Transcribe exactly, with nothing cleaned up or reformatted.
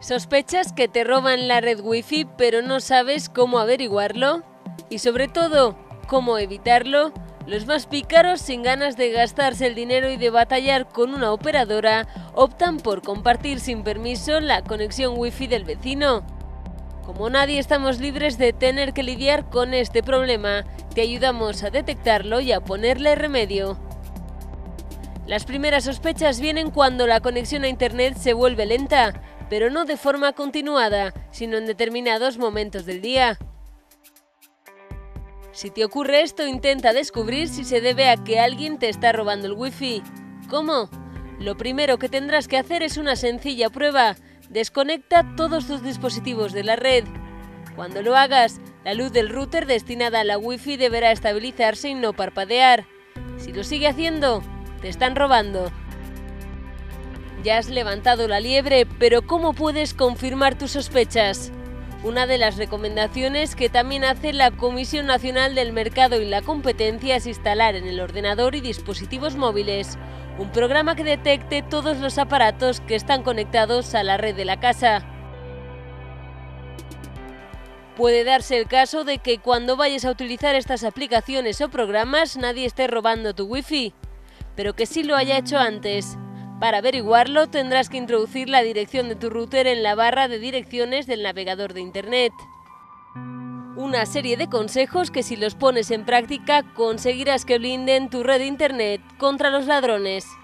¿Sospechas que te roban la red Wi-Fi pero no sabes cómo averiguarlo? Y sobre todo, ¿cómo evitarlo? Los más pícaros, sin ganas de gastarse el dinero y de batallar con una operadora, optan por compartir sin permiso la conexión Wi-Fi del vecino. Como nadie estamos libres de tener que lidiar con este problema, te ayudamos a detectarlo y a ponerle remedio. Las primeras sospechas vienen cuando la conexión a internet se vuelve lenta, pero no de forma continuada, sino en determinados momentos del día. Si te ocurre esto, intenta descubrir si se debe a que alguien te está robando el Wi-Fi. ¿Cómo? Lo primero que tendrás que hacer es una sencilla prueba. Desconecta todos tus dispositivos de la red. Cuando lo hagas, la luz del router destinada a la Wi-Fi deberá estabilizarse y no parpadear. Si lo sigue haciendo, te están robando. Ya has levantado la liebre, pero ¿cómo puedes confirmar tus sospechas? Una de las recomendaciones que también hace la Comisión Nacional del Mercado y la Competencia es instalar en el ordenador y dispositivos móviles un programa que detecte todos los aparatos que están conectados a la red de la casa. Puede darse el caso de que cuando vayas a utilizar estas aplicaciones o programas nadie esté robando tu Wi-Fi, pero que sí lo haya hecho antes. Para averiguarlo tendrás que introducir la dirección de tu router en la barra de direcciones del navegador de internet. Una serie de consejos que si los pones en práctica conseguirás que blinden tu red de internet contra los ladrones.